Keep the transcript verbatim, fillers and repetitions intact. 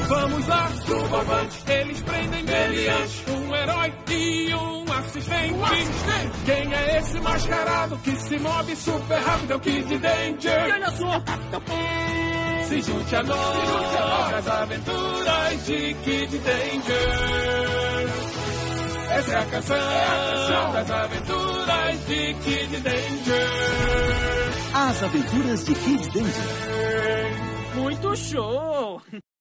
Vamos lá, pro barbante. Eles prendem meliante, um herói e um assistente. um assistente. Quem é esse mascarado que se move super rápido? É o Kid Danger. E eu sou o Capitão. Se junte a nós, se junte a nós nas aventuras de Kid Danger. Essa é a canção, é a canção das aventuras de Kid Danger. As aventuras de Kid Danger. Muito show!